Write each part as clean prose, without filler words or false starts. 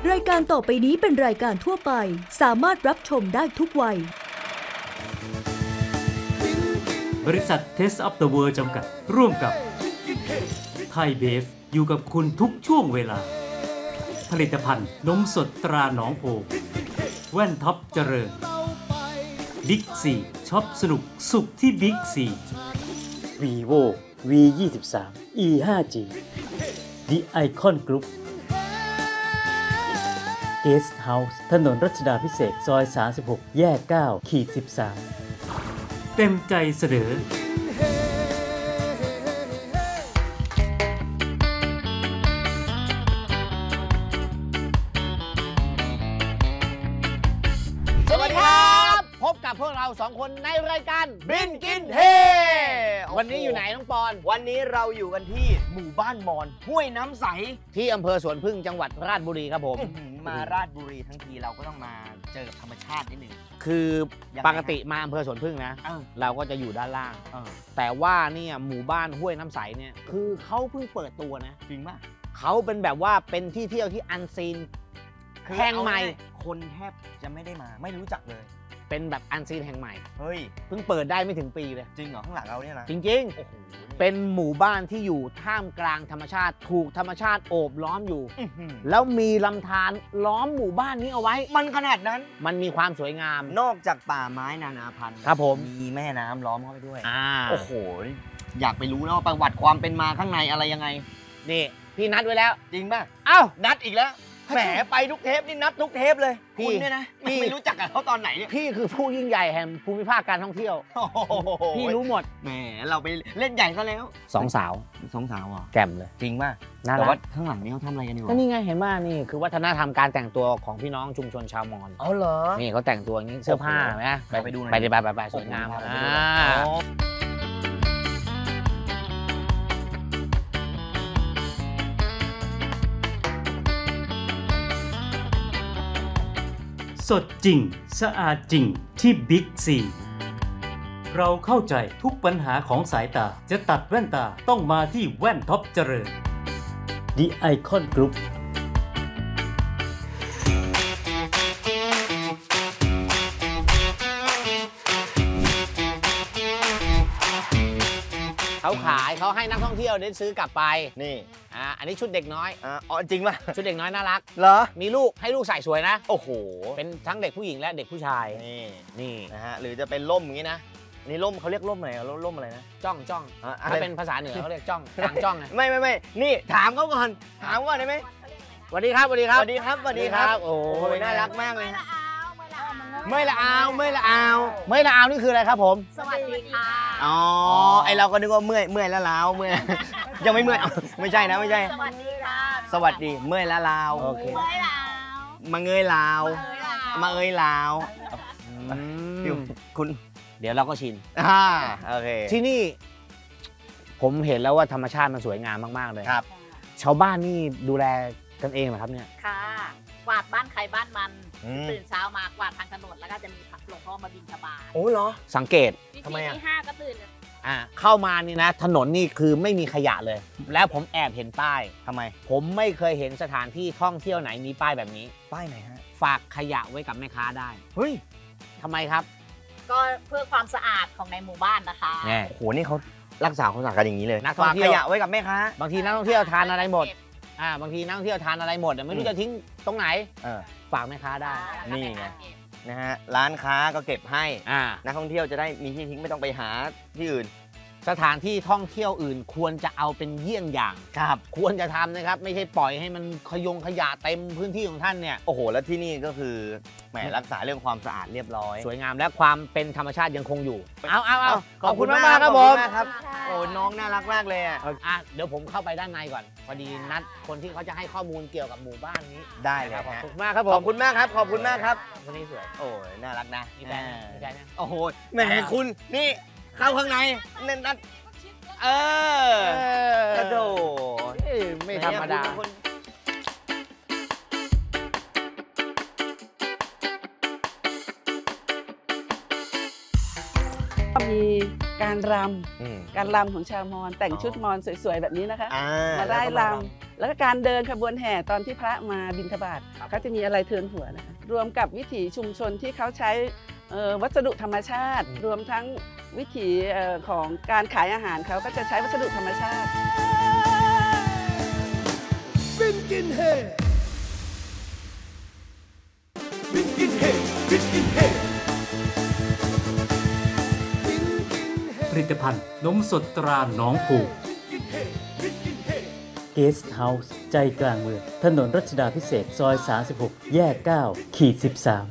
รายการต่อไปนี้เป็นรายการทั่วไปสามารถรับชมได้ทุกวัยบริษัท Taste of the World จำกัดร่วมกับไทยเบฟอยู่กับคุณทุกช่วงเวลาผลิตภัณฑ์นมสดตราหนองโพแว่นท็อปเจริญบิ๊กซีช็อปสนุกสุขที่บิ๊กซี Vivo V23 E 5G The Icon Group Guest House ถนนรัชดาภิเษกซอย36แยก9-13เต็มใจเสนอพบกับพวกเรา2คนในรายการบินกินเฮวันนี้อยู่ไหนน้องปอนวันนี้เราอยู่กันที่หมู่บ้านมอนห้วยน้ำใสที่อำเภอสวนพึ่งจังหวัดราชบุรีครับผมมาราชบุรีทั้งทีเราก็ต้องมาเจอกับธรรมชาตินิดนึงคือปกติมาอำเภอสวนพึ่งนะเราก็จะอยู่ด้านล่างแต่ว่าเนี่ยหมู่บ้านห้วยน้ำใสเนี่ยคือเขาเพิ่งเปิดตัวนะจริงป่ะเขาเป็นแบบว่าเป็นที่เที่ยวที่อันซีนแห่งใหม่คนแทบจะไม่ได้มาไม่รู้จักเลยเป็นแบบอันซีนแห่งใหม่เฮ้ยเพิ่งเปิดได้ไม่ถึงปีเลยจริงเหรอข้างหลังเราเนี่ยนะจริงๆโอ้โหเป็นหมู่บ้านที่อยู่ท่ามกลางธรรมชาติถูกธรรมชาติโอบล้อมอยู่แล้วมีลำธารล้อมหมู่บ้านนี้เอาไว้มันขนาดนั้นมันมีความสวยงามนอกจากป่าไม้นานาพันธุ์ครับผมมีแม่น้ำล้อมเข้าไปด้วยโอ้โหอยากไปรู้นะว่าประวัติความเป็นมาข้างในอะไรยังไงนี่พี่นัดไว้แล้วจริงป่ะอ้าวนัดอีกแล้วแหมไปทุกเทปนี่นัดทุกเทปเลยคุณเนี่ยนะไม่รู้จักกับเขาตอนไหนเนี่ยพี่คือผู้ยิ่งใหญ่แห่งภูมิภาคการท่องเที่ยวพี่รู้หมดแหมเราไปเล่นใหญ่ซะแล้ว 2 สาวอ่ะแจ่มเลยจริงป่ะแต่ว่าข้างหลังนี้เขาทำอะไรกันอยู่ก็นี่ไงเห็นป่ะนี่คือวัฒนธรรมการแต่งตัวของพี่น้องชุมชนชาวมอญอ๋อเหรอนี่เขาแต่งตัวอย่างนี้เสื้อผ้าไหมไปดูหน่อยไปสวยงามสดจริงสะอาดจริงที่บิ๊กซีเราเข้าใจทุกปัญหาของสายตาจะตัดแว่นตาต้องมาที่แว่นท็อปเจริญ The Icon Group เขาขายเขาให้นักท่องเที่ยวได้ซื้อกลับไปนี่อันนี้ชุดเด็กน้อยอ๋อจริงป่ะชุดเด็กน้อยน่ารักเหรอมีลูกให้ลูกใส่สวยนะโอ้โหเป็นทั้งเด็กผู้หญิงและเด็กผู้ชายนี่นะฮะหรือจะเป็นร่มอย่างนี้นะนี่ร่มเขาเรียกร่มอะไรร่มอะไรนะจ้องถ้าเป็นภาษาเหนือเขาเรียกจ้องกลางจ้องไงไม่นี่ถามเขาก่อนได้ไหมสวัสดีครับโอ้ยน่ารักมากเลยเมื่อยละอาวนี่คืออะไรครับผมสวัสดีค่ะอ๋อไอเราก็นึกว่าเมื่อยแล้วลาวเมื่อยยังไม่เมื่อยไม่ใช่นะไม่ใช่สวัสดีค่ะสวัสดีเมื่อยแล้วลาวโอเคเมื่อยลาวมาเงยลาวมาเอ้ยลาวคุณเดี๋ยวเราก็ชินโอเคที่นี่ผมเห็นแล้วว่าธรรมชาติมันสวยงามมากๆเลยครับชาวบ้านนี่ดูแลกันเองเหรอครับเนี่ยค่ะกวาดบ้านใครบ้านมันตื่นเช้ามากวาดทางถนนแล้วก็จะมีหลวงพ่อมาบิณฑบาตโอ้เหรอสังเกตทำไมที่5ก็ตื่นเข้ามานี่นะถนนนี่คือไม่มีขยะเลยแล้วผมแอบเห็นป้ายทำไมผมไม่เคยเห็นสถานที่ท่องเที่ยวไหนมีป้ายแบบนี้ป้ายไหนฮะฝากขยะไว้กับแม่ค้าได้เฮ้ยทำไมครับก็เพื่อความสะอาดของในหมู่บ้านนะคะโอ้โหนี่เขารักษาความสะอาดกันอย่างนี้เลยฝากขยะไว้กับแม่ค้าบางทีนักท่องเที่ยวทานอะไรหมดบางทีนักท่องเที่ยวทานอะไรหมดไม่รู้จะทิ้งตรงไหนฝากแม่ค้าได้นี่ไงนะฮะร้านค้าก็เก็บให้นักท่องเที่ยวจะได้มีที่ทิ้งไม่ต้องไปหาที่อื่นสถานที่ท่องเที่ยวอื่นควรจะเอาเป็นเยี่ยงอย่างครับควรจะทำนะครับไม่ใช่ปล่อยให้มันขยะเต็มพื้นที่ของท่านเนี่ยโอ้โหแล้วที่นี่ก็คือแหมรักษาเรื่องความสะอาดเรียบร้อยสวยงามและความเป็นธรรมชาติยังคงอยู่เอาขอบคุณมากครับผมโอ้น้องน่ารักมากเลยเดี๋ยวผมเข้าไปด้านในก่อนพอดีนัดคนที่เขาจะให้ข้อมูลเกี่ยวกับหมู่บ้านนี้ได้เลยขอบคุณมากครับผมขอบคุณมากครับคนนี้สวยโอ้ยน่ารักนะมีใจนะโอ้โหแหมคุณนี่เข้าข้างในนัดกระโดดไม่ธรรมดามีการรำของชาวมอญแต่งชุดมอญสวยๆแบบนี้นะคะมาได้รแล้วก็การเดินขบวนแห่ตอนที่พระมาบิณฑบาตเขาจะมีอะไรเทินหัวนะคะรวมกับวิถีชุมชนที่เขาใช้วัสดุธรรมชาติ รวมทั้งวิถีของการขายอาหารเขาก็จะใช้วัสดุธรรมชาติบินกินเฮบินกินเฮบินกินเฮผลิตภัณฑ์นมสดตราหนองผูเกสต์เฮาส์ใจกลางเมืองถนนรัชดาภิเษกซอย36แยก9-13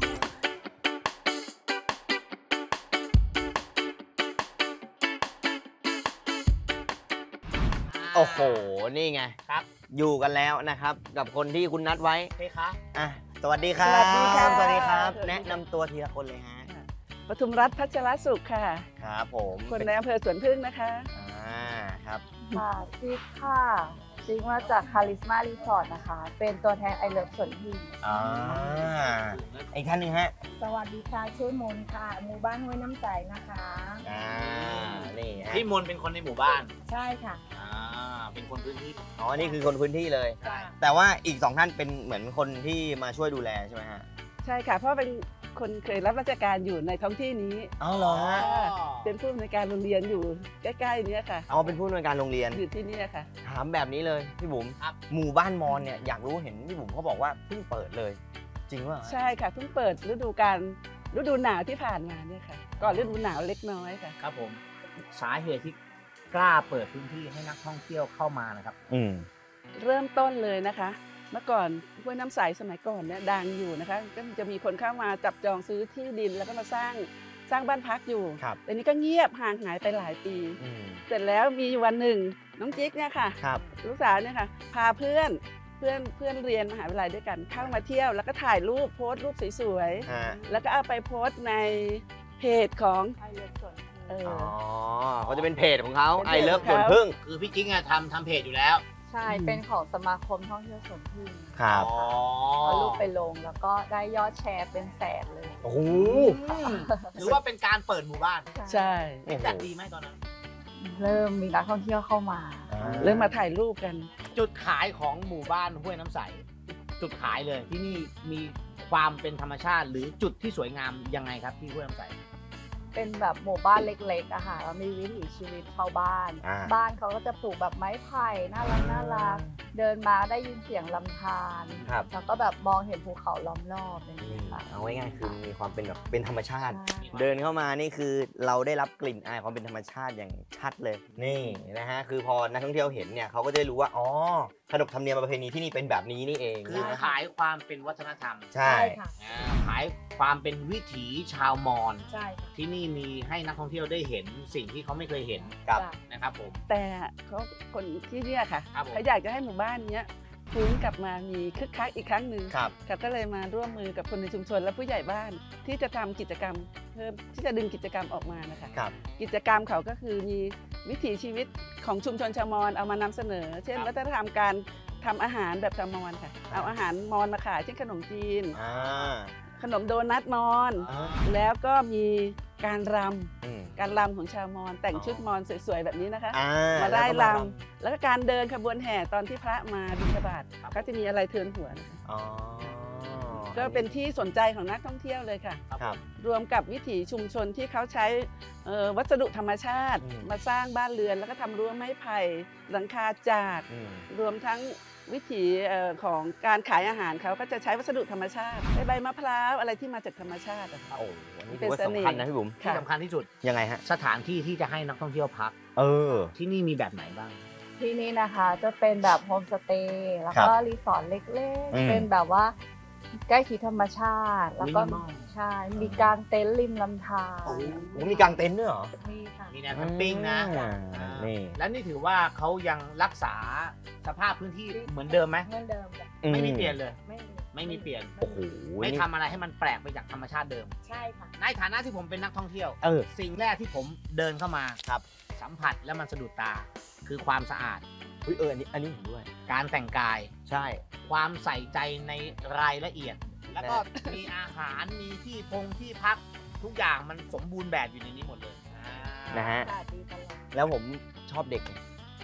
โอ้โห นี่ไงครับ อยู่กันแล้วนะครับกับคนที่คุณนัดไว้ใช่คะสวัสดีครับสวัสดีครับสวัสดีครับแนะนำตัวทีละคนเลยฮะปทุมรัตน์พัชรสุขค่ะครับผมคนในอำเภอสวนพึ่งนะคะครับค่ะจิ๊กค่ะจิ๊กมาจากคาริสมารีสอร์ทนะคะเป็นตัวแทนไอเลิฟสวนพึ่งอีกท่านหนึ่งฮะสวัสดีค่ะชื่อมนค่ะหมู่บ้านห้วยน้ำใสนะคะนี่พี่มนเป็นคนในหมู่บ้านใช่ค่ะเป็นคนพื้นที่นี่คือคนพื้นที่เลยแต่ว่าอีก2ท่านเป็นเหมือนคนที่มาช่วยดูแลใช่ไหมฮะใช่ค่ะเพราะเป็นคนเคยรับราชการอยู่ในท้องที่นี้เหรอเป็นผู้อำนวยการโรงเรียนอยู่ใกล้ๆนี้ค่ะเป็นผู้อำนวยการโรงเรียนอยู่ที่นี่ค่ะถามแบบนี้เลยพี่บุ๋มหมู่บ้านมอญเนี่ยอยากรู้เห็นพี่บุ๋มเขาบอกว่าเพิ่งเปิดเลยจริงว่าใช่ค่ะเพิ่งเปิดฤดูหนาวที่ผ่านมาเนี่ยค่ะก่อนฤดูหนาวเล็กน้อยค่ะครับผมสาเหตุที่กล้าเปิดพื้นที่ให้นักท่องเที่ยวเข้ามานะครับเริ่มต้นเลยนะคะเมื่อก่อนห้วยน้ำใสสมัยก่อนเนี่ยดังอยู่นะคะก็จะมีคนเข้ามาจับจองซื้อที่ดินแล้วก็มาสร้างบ้านพักอยู่แต่นี้ก็เงียบห่างหายไปหลายปีเสร็จแล้วมีวันหนึ่งน้องจิ๊กเนี่ยค่ะลูกสาวเนี่ยค่ะพาเพื่อนเรียนมหาวิทยาลัยด้วยกันเข้ามาเที่ยวแล้วก็ถ่ายรูปโพสต์รูปสวยๆแล้วก็เอาไปโพสต์ในเพจของไอเลิฟสวนเขาจะเป็นเพจของเขาไอเลิฟสวนพึ่งคือพี่จิ๊กทำเพจอยู่แล้วใช่เป็นของสมาคมท่องเที่ยวสวนพึ่งครับเอารูปไปลงแล้วก็ได้ยอดแชร์เป็นแสนเลยโอ้โหหรือว่าเป็นการเปิดหมู่บ้านใช่แต่ดีไหมตอนนั้นเริ่มมีนักท่องเที่ยวเข้ามาเริ่มมาถ่ายรูปกันจุดขายของหมู่บ้านห้วยน้ำใสจุดขายเลยที่นี่มีความเป็นธรรมชาติหรือจุดที่สวยงามยังไงครับที่ห้วยน้ำใสเป็นแบบหมู่บ้านเล็กๆอะค่ะแล้วมีวิถีชีวิตชาวบ้านบ้านเขาก็จะปลูกแบบไม้ไผ่น่ารักเดินมาได้ยินเสียงลำธารแล้วก็แบบมองเห็นภูเขาล้อมรอบอย่างนี้ค่ะเอาง่ายๆคือมีความเป็นแบบเป็นธรรมชาติเดินเข้ามานี่คือเราได้รับกลิ่นอายความเป็นธรรมชาติอย่างชัดเลยนี่นะฮะคือพอนักท่องเที่ยวเห็นเนี่ยเขาก็จะรู้ว่าขนบธรรมเนียมประเพณีที่นี่เป็นแบบนี้นี่เองคือขายความเป็นวัฒนธรรมใช่ค่ะขายความเป็นวิถีชาวมอญใช่ที่นี่มีให้นักท่องเที่ยวได้เห็นสิ่งที่เขาไม่เคยเห็นนะครับผมแต่เขาคนที่เนี่ยค่ะเขาอยากจะให้หมู่บ้านนี้ฟื้นกลับมามีคึกคักอีกครั้งหนึ่งเขาก็เลยมาร่วมมือกับคนในชุมชนและผู้ใหญ่บ้านที่จะทำกิจกรรมเพิ่มที่จะดึงกิจกรรมออกมานะคะกิจกรรมเขาก็คือมีวิถีชีวิตของชุมชนชาวมอญเอามานำเสนอเช่นวัฒนธรรมการทำอาหารแบบชาวมอญค่ะเอาอาหารมอญมาขายเช่นขนมจีนขนมโดนัทมอญแล้วก็มีการรำของชาวมอญแต่งชุดมอญสวยๆแบบนี้นะคะมาได้รำแล้วก็การเดินขบวนแห่ตอนที่พระมาบิณฑบาตก็จะมีอะไรเทินหัวนะคะก็เป็นที่สนใจของนักท่องเที่ยวเลยค่ะรวมกับวิถีชุมชนที่เขาใช้วัสดุธรรมชาติมาสร้างบ้านเรือนแล้วก็ทำรั้วไม้ไผ่หลังคาจากรวมทั้งวิถีของการขายอาหารเขาก็จะใช้วัสดุธรรมชาติใบมะพร้าวอะไรที่มาจากธรรมชาติโอ้อันนี้ถือว่าสำคัญนะพี่บุ๋มที่สำคัญที่สุดยังไงฮะสถานที่ที่จะให้นักท่องเที่ยวพักที่นี่มีแบบไหนบ้างที่นี่นะคะจะเป็นแบบโฮมสเตย์แล้วก็รีสอร์ทเล็กๆเป็นแบบว่าใกล้ชิดธรรมชาติแล้วก็ใช่มีกางเต็นท์ริมลำธารมีกางเต็นท์ด้วยเหรอมีค่ะมีแนวแคมปิ้งนะแล้วนี่ถือว่าเขายังรักษาสภาพพื้นที่เหมือนเดิมไหมเหมือนเดิมไม่มีเปลี่ยนเลยไม่มีเปลี่ยนโอ้โหไม่ทำอะไรให้มันแปลกไปจากธรรมชาติเดิมใช่ค่ะในฐานะที่ผมเป็นนักท่องเที่ยวสิ่งแรกที่ผมเดินเข้ามาสัมผัสแล้วมันสะดุดตาคือความสะอาดอันนี้เห็นด้วยการแต่งกายใช่ความใส่ใจในรายละเอียดแล้วก็มีอาหารมีที่พักทุกอย่างมันสมบูรณ์แบบอยู่ในนี้หมดเลยนะฮะแล้วผมชอบเด็ก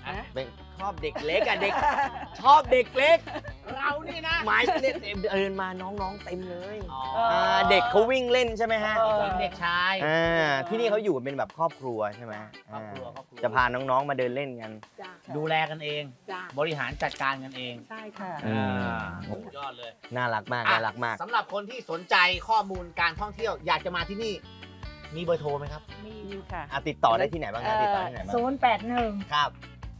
เป็นชอบเด็กเล็กอะเด็กชอบเด็กเล็กเรานี่นะหมายเนี่ยเดินมาน้องๆเต็มเลยเด็กเขาวิ่งเล่นใช่ไหมฮะเด็กชายที่นี่เขาอยู่เป็นแบบครอบครัวใช่ไหมครอบครัวจะพาน้องๆมาเดินเล่นกันดูแลกันเอง บริหารจัดการกันเองใช่ค่ะสุดยอดเลยน่ารักมากอ่ะน่ารักมากสำหรับคนที่สนใจข้อมูลการท่องเที่ยวอยากจะมาที่นี่ มีเบอร์โทรไหมครับมีค่ะติดต่อได้ที่ไหนบ้างครับติดต่อที่ไหนบ้าง 081 ครับ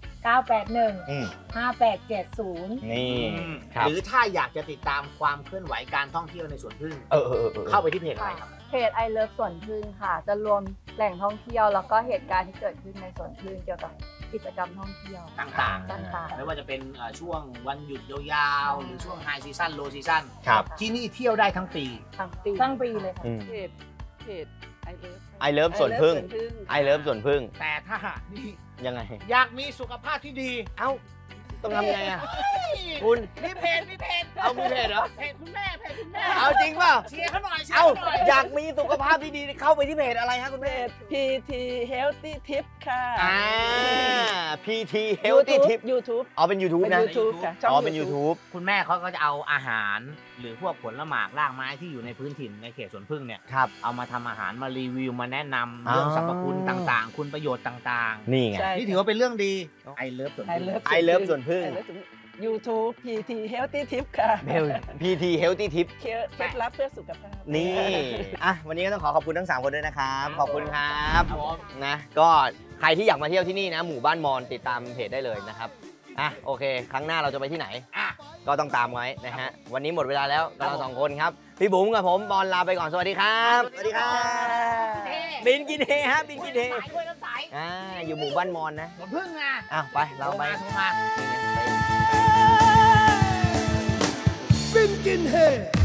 981 5870 นี่ครับหรือถ้าอยากจะติดตามความเคลื่อนไหวการท่องเที่ยวในสวนพึ่งเข้าเข้าไปที่เพจอะไรครับเพจ I Love สวนพึ่งค่ะ จะรวมแหล่งท่องเที่ยวแล้วก็เหตุการณ์ที่เกิดขึ้นในสวนพึ่งเกี่ยวกับกิจกรรมท่องเที่ยวต่างต่างๆ ไม่ว่าจะเป็นช่วงวันหยุดยาวๆ หรือช่วงไฮซีซั่นโลซีซั่นครับที่นี่เที่ยวได้ทั้งปีๆทั้งปีตั้งปีเลยค่ะเพจไอเลิฟ I Love สวนพึ่ง I Love สวนพึ่งแต่ถ้านี่ยังไงอยากมีสุขภาพที่ดีเอ้าต้องทำไงอะคุณมีเพจเอามีเพจเหรอเพจคุณแม่เพจคุณแม่เอาจริงเปล่าเชียร์เขาหน่อยเชียร์เอ้าเขาหน่อยอยากมีสุขภาพที่ดีเข้าไปที่เพจอะไรฮะคุณเพแม่จ PT Healthy Tip ค่ะ PT Healthy Tip YouTube เอาเป็น YouTube เป็นนะ YouTube ค่ะช่อ๋องอเป็น YouTube คุณแม่เขาก็จะเอาอาหาร หรือพวกผลหมากรากไม้ที่อยู่ในพื้นถิ่นในเขตสวนพึ่งเนี่ยครับเอามาทำอาหารมารีวิวมาแนะนำอ๋อเรื่องสรรพคุณต่างๆ คุณประโยชน์ต่างนี่ไงใช่ๆ นี่ถือว่าเป็นเรื่องดีไอเลิฟสวนพึ่ง I Love สวนพึ่ง YouTube PT Healthy Tip ค่ะ PT Healthy Tip เคล็ดลับเพื่อสุขภาพนี่วันนี้ก็ต้องขอบคุณทั้ง 3 คนด้วยนะครับ ขอบคุณครับครับผมนะก็ใครที่อยากมาเที่ยวที่นี่นะหมู่บ้านมอนติดตามเพจได้เลยนะครับโอเค ครั้งหน้าเราจะไปที่ไหน ก็ต้องตามไว้นะฮะวันนี้หมดเวลาแล้วเราสองคนครับพี่บุ๋มกับผมบอลลาไปก่อนสวัสดีครับสวัสดีครับบินกินเฮฮะบินกินเฮสายด้วยน้ำใสอยู่หมู่บ้านมอนนะสวนพึ่งนะไปเราไปโทรมา Binkin Head